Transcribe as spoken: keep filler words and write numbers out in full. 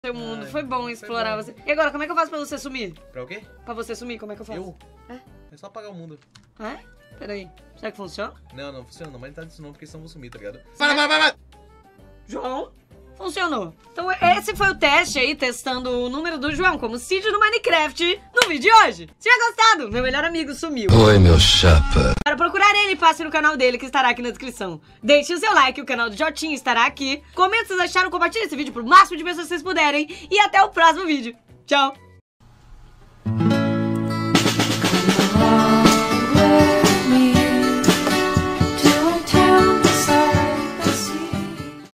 Seu mundo, Ai, foi bom foi explorar bom. você. E agora, como é que eu faço pra você sumir? Pra o quê? Pra você sumir, como é que eu faço? Eu? É? É só apagar o mundo. É? Peraí. Será que funciona? Não, não funciona não, mas não tá disso não, porque senão eu vou sumir, tá ligado? Para, para, para! João, funcionou. Então esse foi o teste aí, testando o número do João como Cid no Minecraft no vídeo de hoje. Se tiver gostado, meu melhor amigo sumiu. Oi, meu chapa. Para procurar ele, passe no canal dele que estará aqui na descrição. Deixe o seu like, o canal do Jotinho estará aqui. Comenta se vocês acharam, compartilhe esse vídeo pro máximo de pessoas que vocês puderem. E até o próximo vídeo. Tchau!